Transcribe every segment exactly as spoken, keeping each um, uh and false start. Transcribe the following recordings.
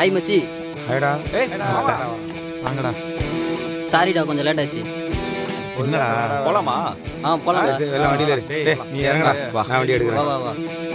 Hi மச்சி. ஹாய்டா. ஏய் வாங்கடா. சாரிடா கொஞ்சம் லேட் ஆச்சு. என்னடா போலாமா? ஆ போலாம். எல்லாம் வண்டியில இரு. டேய் நீ இறங்கடா. நான் வண்டி வா எடுக்கிறேன். வா வா.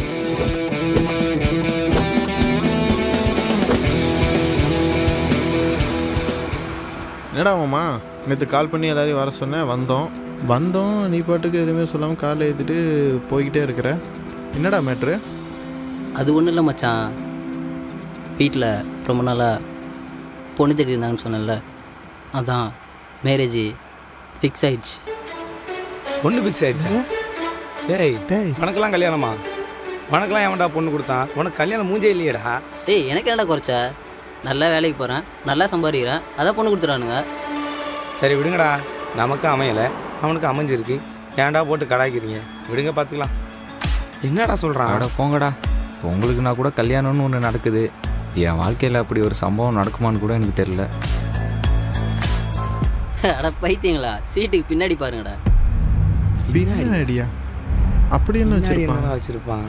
என்னடா மாமா, நேற்று கால் பண்ணி எல்லாரையும் வர சொன்னேன், வந்தோம் வந்தோம் நீ பாட்டுக்கு எதுவுமே சொல்லாமல் காரில் ஏற்றிட்டு போய்கிட்டே இருக்கிற. என்னடா மேட்ரு? அது ஒன்றும் இல்லை மச்சான், வீட்டில் ரொம்ப நாளாக பொண்ணு தேடி இருந்தாங்கன்னு சொன்னேன்ல, அதான் மேரேஜ் ஃபிக்ஸ் ஆயிடுச்சு. பொண்ணு ஃபிக்ஸ் ஆயிடுச்சா? டேய் டேய் உனக்கெல்லாம் கல்யாணமா? உனக்கெல்லாம் எவன்டா பொண்ணு கொடுத்தான்? உனக்கு கல்யாணம் மூஞ்சே இல்லையடா. டேய் எனக்கு என்னடா குறைச்ச, நல்லா வேலைக்கு போகிறேன், நல்லா சம்பாதிக்கிறேன், அதான் பொண்ணு கொடுத்துறானுங்க. சரி விடுங்கடா, நமக்கு அமையலை, அவனுக்கு அமைஞ்சிருக்கு, ஏன்டா போட்டு கடாய்க்கிறீங்க? விடுங்க பார்த்துக்கலாம். என்னடா சொல்கிறான்? அட போங்கடா. உங்களுக்குனா கூட கல்யாணம்னு ஒன்று நடக்குது, என் வாழ்க்கையில் அப்படி ஒரு சம்பவம் நடக்குமான்னு கூட எனக்கு தெரியல. அட பைத்தியங்களா, சீட்டுக்கு பின்னாடி பாருங்கடா. பின்னாடியா? அப்படி என்ன வச்சிருப்பான்? என்ன வச்சிருப்பான்?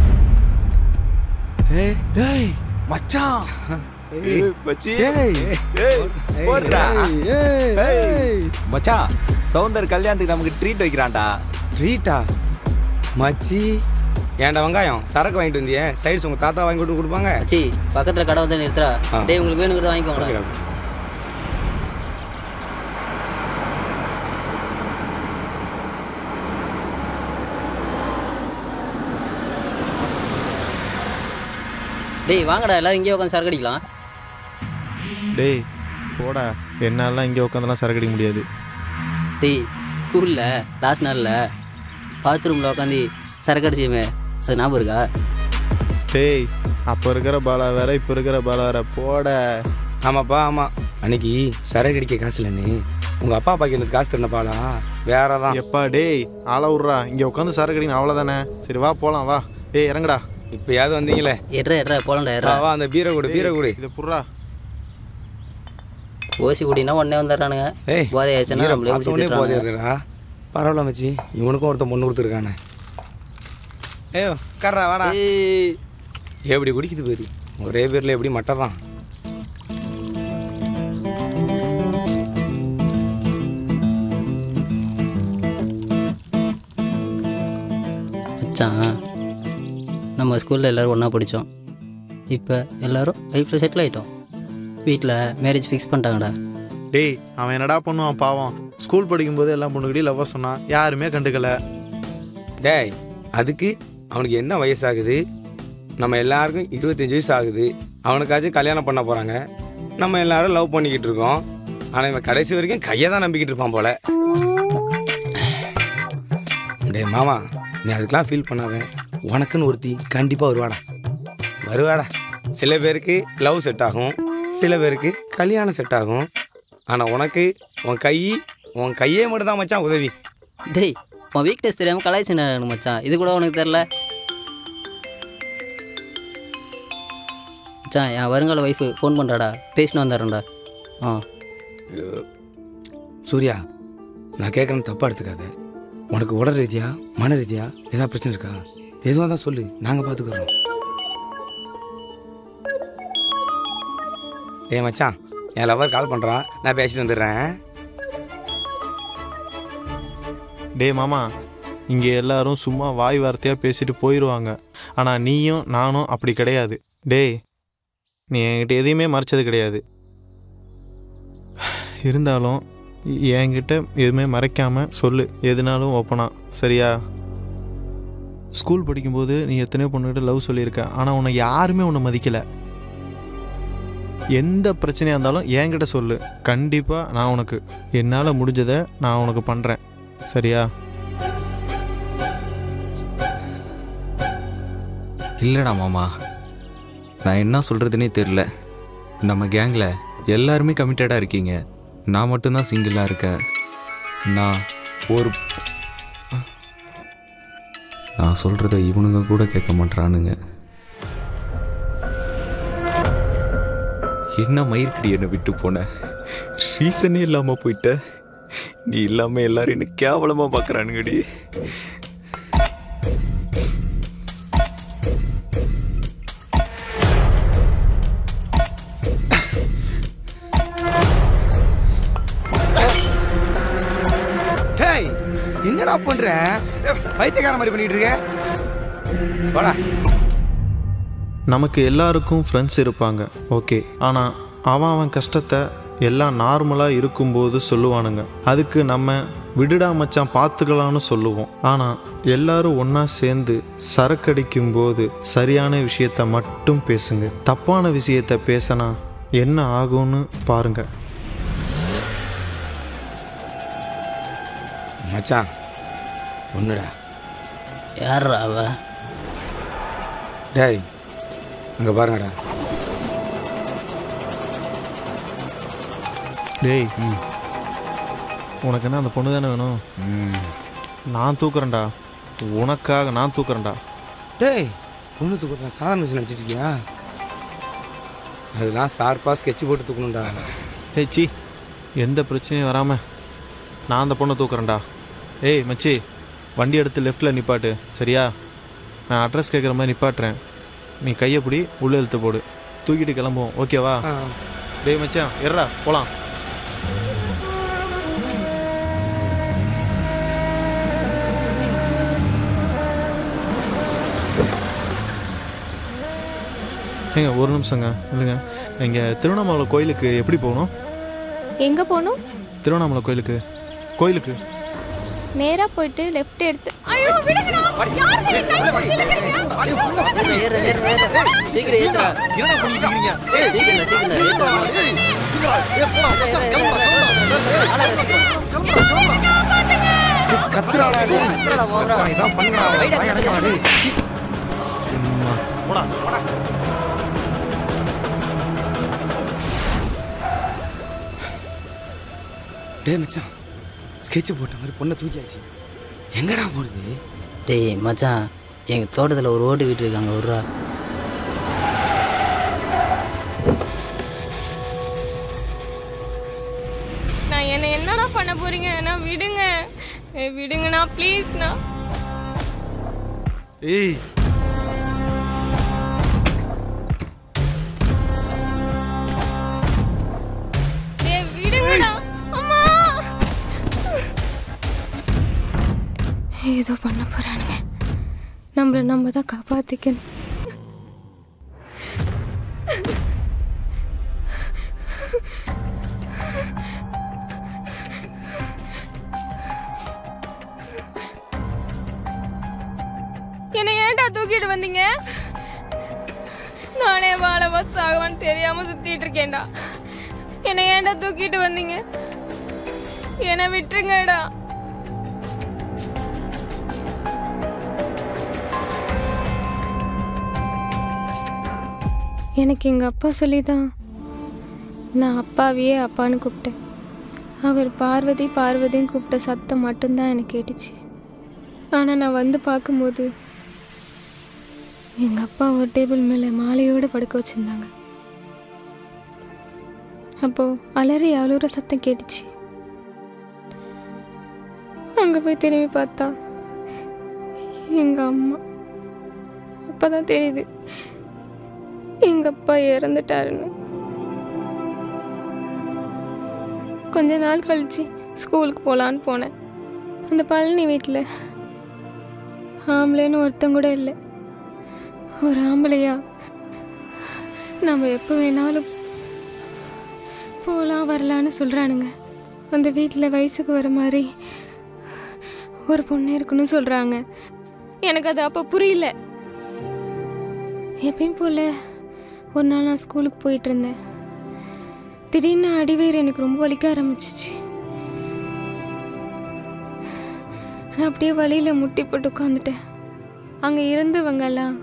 ஏய் டேய் மச்சான். மச்சான் சௌந்தர் கல்யாணத்துக்கு நமக்கு ட்ரீட் வைக்கிறான்டா. ட்ரீட்டா? மச்சி ஏன்டா வெங்காயம் சரக்கு வாங்கிட்டு வந்தியே, சைட்ஸ் உங்கள் தாத்தா வாங்கி கொடுத்து கொடுப்பாங்க. மச்சி பக்கத்தில் கடை வந்து நிறுத்துறா. டேய் உங்களுக்கு வேணுங்கிறத வாங்கிக்கோங்க. டேய் வாங்கடா, எல்லாரும் இங்கே உட்காந்து சரக்கு அடிக்கலாம். டேய் போடா, என்னாலாம் இங்கே உட்காந்துலாம் சரக்கு அடிக்க முடியாது. டேய் ஸ்கூலில் லாஸ்ட் நாளில் பாத்ரூமில் உட்காந்து சரக்கு அடிச்சுமே, அது ஞாபகம் இருக்கா? டேய் அப்போ இருக்கிற பாலா வேற, இப்போ இருக்கிற பாலா வேற, போட. ஆமாப்பா ஆமாம், அன்னைக்கு சரக்கு அடிக்க காசு இல்லைன்னு உங்கள் அப்பா அப்பா எனக்கு காசு தரணும் பாலா, வேற தான். எப்பா டேய் ஆளை விட்றா, இங்கே உட்காந்து சரக்கு அடிக்கணும் அவ்வளோதானே. சரி வா போகலாம் வா. டேய் இறங்கடா. இப்போயாவது வந்தீங்களே, எட்ரா எட்ரா போலாம்டா எட்ரா. வா அந்த பீரை கொடு பீரை கொடு. இதை புட்றா. ஓசி குடினா உடனே வந்துடுறானுங்க. ஏய் போதை ஆயிடுச்சுன்னா நம்மளே போதே பிடிச்சி இருக்குடா. பரவாயில்ல மச்சி, இவனுக்கும் ஒருத்தன் பொண்ணு கொடுத்துருக்கானே. ஏயோ கர்றா வாடா. எப்படி குடிக்குது பேரு, ஒரே பேரில் எப்படி மட்டை தான். மச்சான் நம்ம ஸ்கூலில் எல்லோரும் ஒன்றா படித்தோம், இப்போ எல்லோரும் லைஃப்பில் செட்டில் ஆகிட்டோம், வீட்டில் மேரேஜ் ஃபிக்ஸ் பண்ணிட்டாங்கடா. டேய் அவன் என்னடா பண்ணுவான் பாவம், ஸ்கூல் படிக்கும்போது எல்லாம் பொண்ணுக்கிட்டே லவ்வாக சொன்னான், யாருமே கண்டுக்கல. டேய் அதுக்கு அவனுக்கு என்ன வயசாகுது? நம்ம எல்லாருக்கும் இருபத்தஞ்சி வயசு ஆகுது, அவனுக்காச்சும் கல்யாணம் பண்ண போகிறாங்க, நம்ம எல்லாரும் லவ் பண்ணிக்கிட்டு இருக்கோம். ஆனால் இவன் கடைசி வரைக்கும் கையை தான் நம்பிக்கிட்டு இருப்பான் போல. டேய் மாமா, நீ அதுக்கெலாம் ஃபீல் பண்ணாத, உனக்குன்னு ஒருத்தி கண்டிப்பாக வருவாடா வருவாடா. சில பேருக்கு லவ் செட் ஆகும், சில பேருக்கு கல்யாணம் செட் ஆகும், ஆனால் உனக்கு உன் கை உன் கையே மட்டும் தான் மச்சான் உதவி. டேய் உன் வீக்னஸ் தெரியாமல் கலாய்ச்சி மச்சான், இது கூட உனக்கு தெரில மச்சான். என் வருங்கால ஒய்ஃபு ஃபோன் பண்ணுறாடா, பேசின்னு வந்துடுறேன்டா. ஆ சூர்யா, நான் கேட்குறேன்னு தப்பாக எடுத்துக்காத. உனக்கு உடல் ரீதியா மன ரீதியா ஏதாவது பிரச்சனை இருக்கா? எதுவாக தான் சொல்லு, நாங்கள் பார்த்துக்குறோம். ஏ மச்சான், என் லவர் கால் பண்ணுறான், நான் பேசிட்டு வந்துடுறேன். டே மாமா, இங்கே எல்லாரும் சும்மா வாய் வார்த்தையாக பேசிட்டு போயிடுவாங்க, ஆனால் நீயும் நானும் அப்படி கிடையாது. டேய் நீ என்கிட்ட எதையுமே மறைச்சது கிடையாது, இருந்தாலும் என்கிட்ட எதுவுமே மறைக்காமல் சொல்லு, எதுனாலும் ஓப்பனா, சரியா? ஸ்கூல் படிக்கும்போது நீ எத்தனையோ பொண்ணுகிட்ட லவ் சொல்லியிருக்க, ஆனால் உன்னை யாருமே உன்னை மதிக்கலை. எந்த பிரச்சனையாக இருந்தாலும் என்கிட்ட சொல்லு, கண்டிப்பாக நான் உனக்கு என்னால் முடிஞ்சதை நான் உனக்கு பண்ணுறேன், சரியா? இல்லைடா மாமா, நான் என்ன சொல்கிறதுனே தெரில. நம்ம கேங்கில் எல்லாருமே கமிட்டடாக இருக்கீங்க, நான் மட்டும்தான் சிங்கிளாக இருக்கேன். நான் ஒரு நான் சொல்கிறத இவனுங்க கூட கேட்க மாட்டானுங்க. என்ன மயிர்கடி என்னை விட்டு போன, ரீசனே இல்லாமல் போயிட்ட, நீ இல்லாமல் எல்லாரும் என்ன கேவலமாக பார்க்குறானுங்கடி. என்னடா பண்ற? பைத்தியக்கார மாதிரி பண்ணிட்டு இருக்க. வாடா. நமக்கு எல்லாருக்கும் ஃப்ரெண்ட்ஸ் இருப்பாங்க, ஓகே. ஆனால் அவன் அவன் கஷ்டத்தை எல்லாம் நார்மலாக இருக்கும்போது சொல்லுவானுங்க. அதுக்கு நம்ம விடுடா மச்சான் பார்த்துக்கலான்னு சொல்லுவோம். ஆனால் எல்லாரும் ஒன்றா சேர்ந்து சரக்கடிக்கும் போது சரியான விஷயத்த மட்டும் பேசுங்க. தப்பான விஷயத்த பேசினா என்ன ஆகும்னு பாருங்க. மச்சான் ஒன்றுடா. யார்ரா அவ? டேய் அங்கே பாருங்கடா. டேய் உனக்கு என்ன அந்த பொண்ணு தானே வேணும்? நான் தூக்குறேன்டா, உனக்காக நான் தூக்குறேன்டா. டேய் பொண்ணு தூக்குறேன் சாதாரண மிஷின் அடிச்சிட்ருக்கியா? அதெல்லாம் ஷார்ப்பாக ஸ்கெட்ச் போட்டு தூக்கணும்டா. ஏய் சி, எந்த பிரச்சனையும் வராமல் நான் அந்த பொண்ணை தூக்குறேன்டா. ஏய் மச்சி, வண்டி எடுத்து லெஃப்டில் நிப்பாட்டு, சரியா? நான் அட்ரஸ் கேட்குற மாதிரி நிப்பாட்டுறேன். நீ கையை பிடி, உள்ளே இழுத்து போடு, தூக்கிட்டு கிளம்புவோம், ஓகேவா? டேய் மச்சான் எர்றா போகலாம். ஏங்க ஒரு நிமிஷங்க இல்லைங்க, இங்கே திருவண்ணாமலை கோயிலுக்கு எப்படி போகணும்? எங்கே போகணும்? திருவண்ணாமலை கோயிலுக்கு. கோயிலுக்கு நேராக போயிட்டு லெஃப்ட் எடுத்து. ஐயோ விடுங்கடா. யாருங்க நீ கையில பிடிச்சு இழுக்கறீங்க? ஏறு ஏறு ஏறு சீக்கிரம் ஏத்துடா. என்னடா பண்ணிட்டு இருக்கீங்க? ஏய் சீக்கிரம் சீக்கிரம் ஏத்துடா. ஏய் போடா மச்சான் கிளம்புடா கிளம்புடா. கத்துறாடா நீ. கத்துறடா போறா. இதான் பண்ணுடா. வாய் அடங்கடா டேய். சி. போடா போடா. டேய் மச்சான் ஸ்கெட்ச் போட்ட மாதிரி பொண்ணை தூக்கியாச்சு. எங்கடா போகிறது? டேய் மச்சான், எங்கள் தோட்டத்தில் ஒரு ஓட்டு வீட்டு இருக்காங்க, விட்றா. நான் என்ன என்னடா பண்ண போறீங்க? நான் விடுங்க, விடுங்கண்ணா ப்ளீஸ்ண்ணா. ஏய் ஏய் விடுங்கண்ணா. அம்மா ஏதோ பண்ண போறானுங்க. நம்மள நம்ம தான் காப்பாத்திக்கணும். என்ன ஏன்டா தூக்கிட்டு வந்தீங்க? நானே வாழ பஸ் ஆகுவான்னு தெரியாம சுத்திட்டு இருக்கேன்டா. என்ன ஏன்டா தூக்கிட்டு வந்தீங்க? என்ன விட்டுருங்கடா. எனக்கு எங்கள் அப்பா சொல்லி தான் நான் அப்பாவையே அப்பான்னு கூப்பிட்டேன். அவர் பார்வதி பார்வதின்னு கூப்பிட்ட சத்தம் மட்டும்தான் எனக்கு கேட்டுச்சு. ஆனால் நான் வந்து பார்க்கும்போது எங்கள் அப்பா ஒரு டேபிள் மேலே மாலையோடு படுக்க வச்சுருந்தாங்க. அப்போது அலறி அழுற சத்தம் கேட்டுச்சு. அங்கே போய் திரும்பி பார்த்தா எங்கள் அம்மா. அப்போ தான் தெரியுது எங்கள் அப்பா இறந்துட்டாருன்னு. கொஞ்ச நாள் கழிச்சு ஸ்கூலுக்கு போகலான்னு போனேன். அந்த பழனி வீட்டில் ஆம்பளைன்னு ஒருத்தங்க கூட இல்லை. ஒரு ஆம்பளையா நம்ம எப்போ வேணாலும் போகலாம் வரலான்னு சொல்கிறானுங்க. அந்த வீட்டில் வயசுக்கு வர மாதிரி ஒரு பொண்ணு இருக்குன்னு சொல்கிறாங்க. எனக்கு அது அப்போ புரியல. எப்பயும் போல் ஒரு நாள் நான் ஸ்கூலுக்கு போயிட்டு இருந்தேன். திடீர்னு அடிவயிறு எனக்கு ரொம்ப வலிக்க ஆரம்பிச்சிச்சு. நான் அப்படியே வழியில் முட்டி போட்டு உட்காந்துட்டேன். அங்கே இருந்தவங்கெல்லாம்,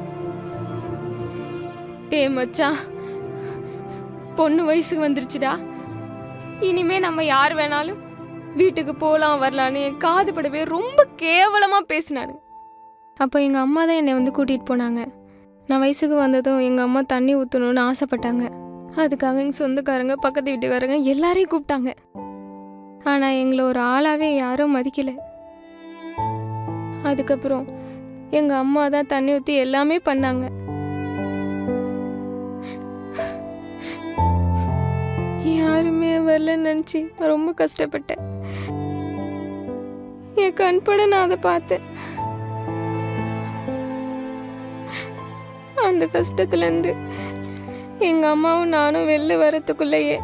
டே மச்சான் பொண்ணு வயசுக்கு வந்துருச்சுடா, இனிமே நம்ம யார் வேணாலும் வீட்டுக்கு போகலாம் வரலான்னு என் காது படவே ரொம்ப கேவலமாக பேசினானு. அப்போ எங்கள் அம்மா தான் என்னை வந்து கூட்டிகிட்டு போனாங்க. நான் வயசுக்கு வந்ததும் எங்கள் அம்மா தண்ணி ஊற்றணும்னு ஆசைப்பட்டாங்க. அதுக்காக எங்கள் சொந்தக்காரங்க பக்கத்து வீட்டுக்காரங்க எல்லாரையும் கூப்பிட்டாங்க. ஆனால் எங்களை ஒரு ஆளாகவே யாரும் மதிக்கலை. அதுக்கப்புறம் எங்கள் அம்மா தான் தண்ணி ஊற்றி எல்லாமே பண்ணாங்க. யாருமே வரலன்னு நினச்சி ரொம்ப கஷ்டப்பட்டேன். என் கண்பட நான் அதை பார்த்தேன். அந்த கஷ்டத்துல இருந்து எங்க அம்மாவும் நானும் வெளில வரத்துக்குள்ளேயே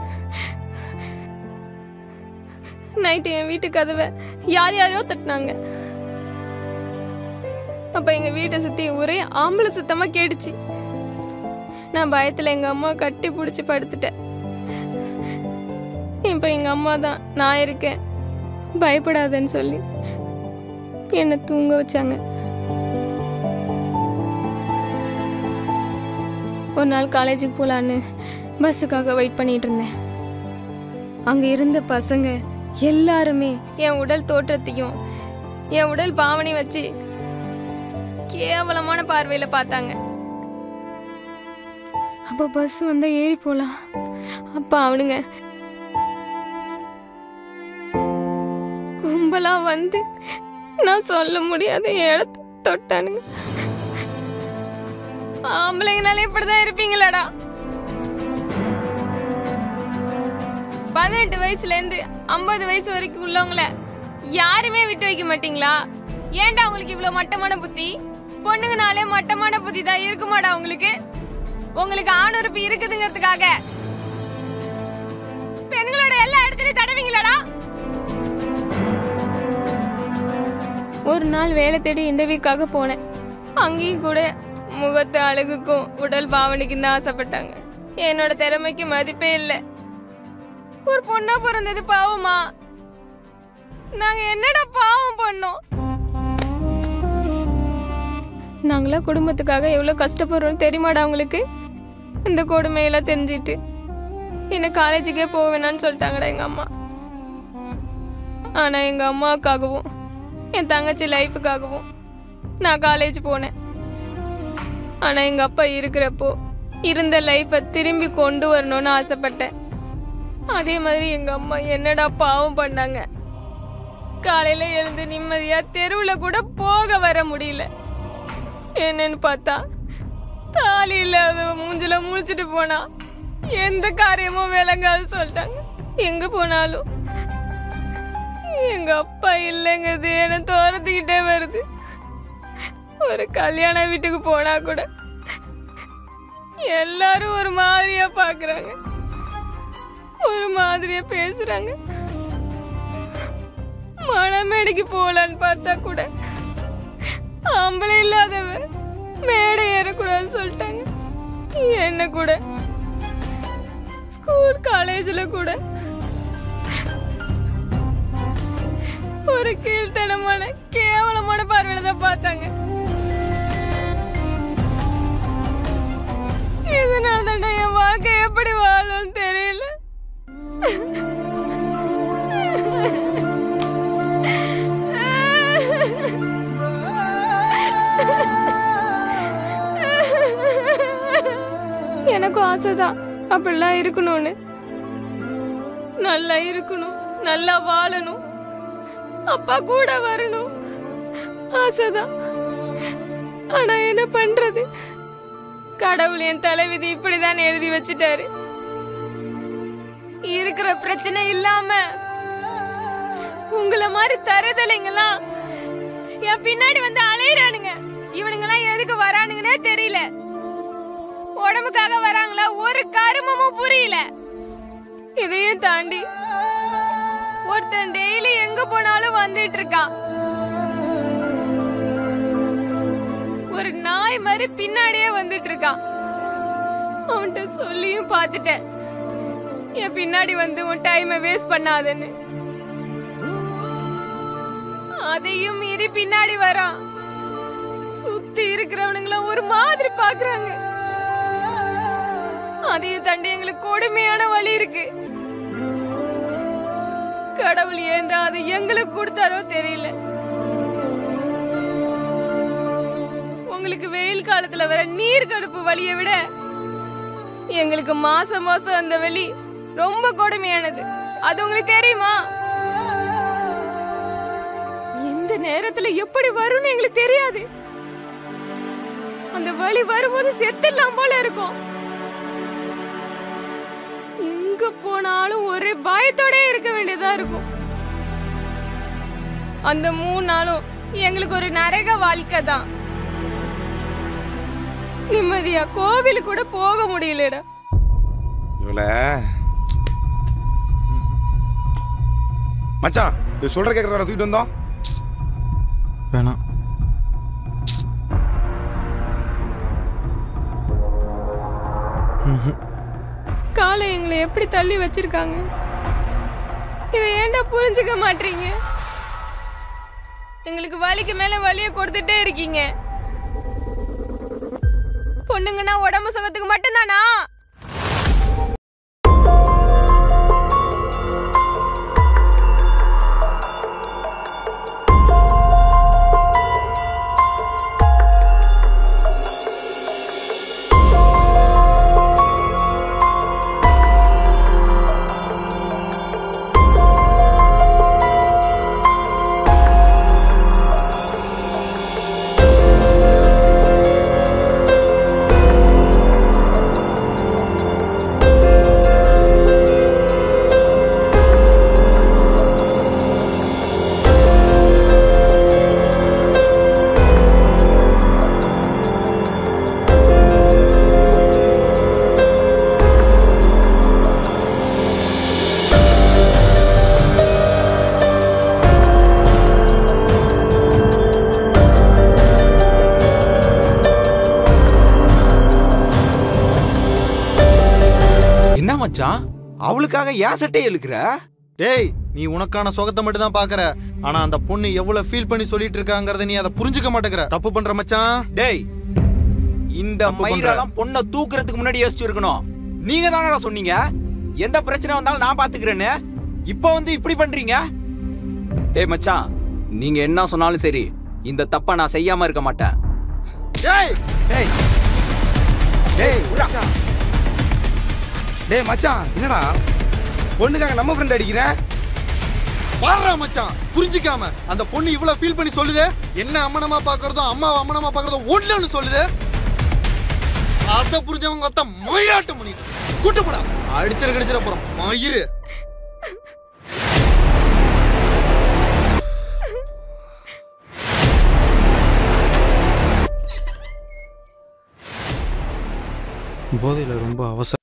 நைட்டு என் வீட்டு கதவை யார் யாரையோ தட்டினாங்க. அப்ப எங்க வீட்டை சுத்தி ஒரே ஆம்பளை சுத்தமா கேட்டுச்சு. நான் பயத்துல எங்க அம்மா கட்டி பிடிச்சி படுத்துட்டேன். இப்ப எங்க அம்மா தான் நான் இருக்கேன் பயப்படாதன்னு சொல்லி என்னை தூங்க வச்சாங்க. ஒரு நாள் காலேஜுக்கு போகலான்னு பஸ்ஸுக்காக வெயிட் பண்ணிட்டு இருந்தேன். அங்க இருந்த பசங்க எல்லாருமே என் உடல் தோற்றத்தையும் என் உடல் பாவனை வச்சு கேவலமான பார்வையில பார்த்தாங்க. அப்ப பஸ் வந்தா ஏறி போலாம். அப்ப அவனுங்க கும்பலா வந்து நான் சொல்ல முடியாத இடத்த தொட்டானுங்க. ஆம்பளைங்கனாலே இப்படிதான் இருப்பீங்களாடா? பதினெட்டு வயசுல இருந்து ஐம்பது வயசு வரைக்கும் உள்ளவங்கள யாருமே விட்டு வைக்க மாட்டீங்களா? ஏன்டா உங்களுக்கு இவ்வளவு மட்டமான புத்தி? பொண்ணுங்கனாலே மட்டமான புத்தி தான் இருக்குமாடா உங்களுக்கு? உங்களுக்கு ஆணுறுப்பு இருக்குதுங்கிறதுக்காக பெண்களோட எல்லா இடத்துலயும் தடவீங்களாடா? ஒரு நாள் வேலை தேடி இன்டர்வியூக்காக போனேன். அங்கேயும் கூட முகத்து அழகுக்கும் உடல் பாவனைக்கும் தான் ஆசைப்பட்டாங்க. என்னோட திறமைக்கு மதிப்பே இல்லை. ஒரு பொண்ணா பிறந்தது பாவமா? நாங்க என்னடா பாவம் பண்ணோம்? நாங்களா குடும்பத்துக்காக எவ்வளவு கஷ்டப்படுறோம் தெரியுமாடா உங்களுக்கு? இந்த கொடுமையெல்லாம் தெரிஞ்சிட்டு என்ன காலேஜுக்கே போக வேணான்னு சொல்லிட்டாங்கடா எங்க அம்மா. ஆனா எங்க அம்மாவுக்காகவும் என் தங்கச்சி லைஃபுக்காகவும் நான் காலேஜ் போனேன். ஆனா எங்க அப்பா இருக்கிறப்போ இருந்த லைஃபை திரும்பி கொண்டு வரணும்னு ஆசைப்பட்டேன். அதே மாதிரி எங்க அம்மா என்னடா பாவம் பண்ணாங்க? காலையில எழுந்து நிம்மதியா தெருவுல கூட போக வர முடியல. என்னன்னு பார்த்தா தாலி இல்லாத மூஞ்சில முடிச்சிட்டு போனா எந்த காரியமும் விளங்காது சொல்லிட்டாங்க. எங்க போனாலும் எங்க அப்பா இல்லைங்கிறது என்ன தோரத்துக்கிட்டே வருது. ஒரு கல்யாண வீட்டுக்கு போனா கூட எல்லாரும் ஒரு மாதிரியா பாக்குறாங்க, ஒரு மாதிரியா பேசுறாங்க. மணமேடைக்கு போலான்னு பார்த்தா கூட ஆம்பளை இல்லாதவ மேடை ஏறக்கூடாதுன்னு சொல்லிட்டாங்க. என்ன கூட ஸ்கூல் காலேஜ்ல கூட ஒரு கீழ்த்தனமான கேவலமான பார்வையில தான் பார்த்தாங்க. இதனால தான் என் வாழ்க்கை எப்படி வாழும்னு தெரியல. எனக்கும் ஆசைதான் அப்படிலாம் இருக்கணும்னு. நல்லா இருக்கணும், நல்லா வாழணும், அப்பா கூட வரணும் ஆசைதான். ஆனா என்ன பண்றது? கடவுள் என் தலைவிதி இப்படிதான் எழுதி வச்சுட்டாரு. இருக்கிற பிரச்சனை இல்லாம உங்களை மாதிரி தருதலைங்களாம் என் பின்னாடி வந்து அலையிறானுங்க. இவனுங்கெல்லாம் எதுக்கு வரானுங்கன்னே தெரியல. உடம்புக்காக வராங்களா ஒரு கருமமும் புரியல. இதையும் தாண்டி ஒருத்தன் டெய்லி எங்க போனாலும் வந்துட்டு இருக்கான். ஒரு நாய் மாதிரி பின்னாடியே வந்துட்டு இருக்கான். அவன்கிட்ட சொல்லியும் பார்த்துட்டேன், என் பின்னாடி வந்து உன் டைமை வேஸ்ட் பண்ணாதன்னு. அதையும் மீறி பின்னாடி வரான். சுத்தி இருக்கிறவனுங்கள ஒரு மாதிரி பாக்குறாங்க. அதையும் தாண்டி எங்களுக்கு கொடுமையான வழி இருக்கு. கடவுள் ஏண்டா அது எங்களுக்கு கொடுத்தாரோ தெரியல. உங்களுக்கு வெயில் காலத்துல வர நீர் கடுப்பு வலியை விட எங்களுக்கு மாசம் மாசம் அந்த வலி ரொம்ப கொடுமையானது. அது உங்களுக்கு தெரியுமா? எந்த நேரத்துல எப்படி வரும்னு எங்களுக்கு தெரியாது. அந்த வலி வரும்போது செத்துடலாம் போல இருக்கும். எங்க போனாலும் ஒரே பயத்தோட இருக்க வேண்டியதா இருக்கும். அந்த மூணு நாளும் எங்களுக்கு ஒரு நரக வாழ்க்கை தான். நிம்மதியா கோவிலுக்கு கூட போக முடியலடா. இவள மச்சான் இது சொல்ற கேட்கற தூக்கிட்டு வந்தோம். வேணாம். காலை எங்களை எப்படி தள்ளி வச்சிருக்காங்க, இதை ஏன்டா புரிஞ்சுக்க மாட்டீங்க? எங்களுக்கு வலிக்கு மேல வலிய கொடுத்துட்டே இருக்கீங்க. பொண்ணுங்கன்னா உடம்பு சுகத்துக்கு மட்டும்தானா? மச்சான் அவளுக்காக ஏன் சட்டை இழுக்கிற? டேய், நீ உனக்கான சுகத்தை மட்டும் தான் பாக்குற. ஆனா அந்த பொண்ணு எவ்வளவு ஃபீல் பண்ணி சொல்லிட்டு இருக்காங்கறத நீ அதை புரிஞ்சுக்க மாட்டேங்கிற. தப்பு பண்ற மச்சான். டேய், இந்த மயிரெல்லாம் பொண்ணை தூக்குறதுக்கு முன்னாடி யோசிச்சு இருக்கணும். நீங்க தானடா சொன்னீங்க எந்த பிரச்சனை வந்தாலும் நான் பாத்துக்கிறேன்னு. இப்போ வந்து இப்படி பண்றீங்க. டேய் மச்சான், நீங்க என்ன சொன்னாலும் சரி, இந்த தப்பை நான் செய்யாம இருக்க மாட்டேன். டேய் டேய் டேய் உரா டேய் மச்சான், என்னடா பொண்ணுக்காக நம்ம ஃப்ரெண்ட் அடிக்கிறேன்? பாடுறா மச்சான், புரிஞ்சிக்காம அந்த பொண்ணு இவ்வளவு ஃபீல் பண்ணி சொல்லுது. என்ன அம்மனமா பாக்குறதோ அம்மாவை அம்மனமா பாக்குறதோ ஒண்ணுன்னு சொல்லுது. அத புரிஞ்சவங்க அத்த மயிராட்டம் பண்ணிட்டு கூட்டு போடா. அடிச்சிட கடிச்சிட போறோம் மயிறு. போதையில ரொம்ப அவசரம்.